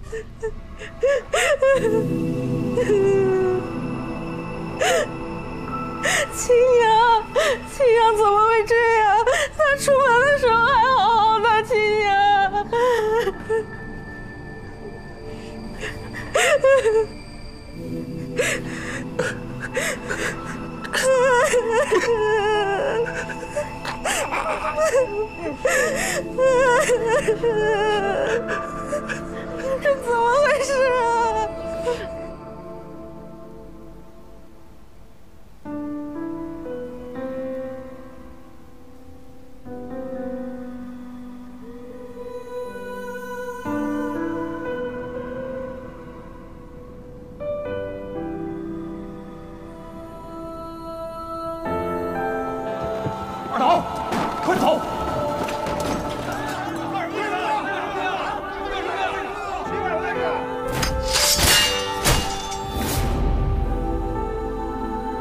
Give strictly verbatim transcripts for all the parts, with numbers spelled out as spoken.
青阳，青阳怎么会这样？他出门的时候还好好的，青阳。这怎么回事啊？ 二头，快走！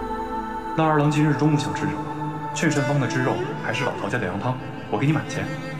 那二郎今日中午想吃什么？雀神坊的汁肉还是老陶家的羊汤？我给你买钱。